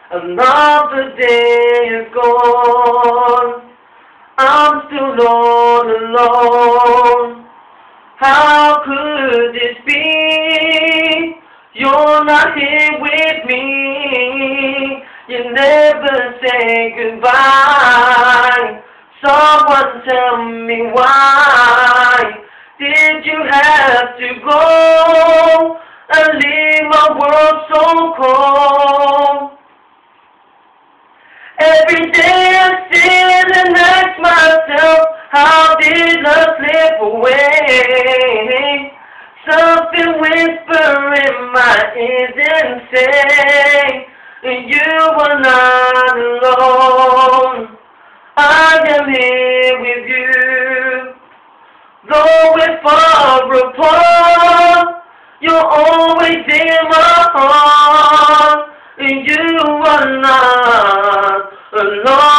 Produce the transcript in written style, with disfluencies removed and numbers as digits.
Another day is gone. I'm still all alone. How could this be? You're not here with me. You never say goodbye. Someone tell me why did you have to go and leave my world so cold? Every day I sit and ask myself, how did love slip away? Something whisper in my ears and say, you are not alone. I am here with you. Though we're far apart, you're always in my heart. You are not alone.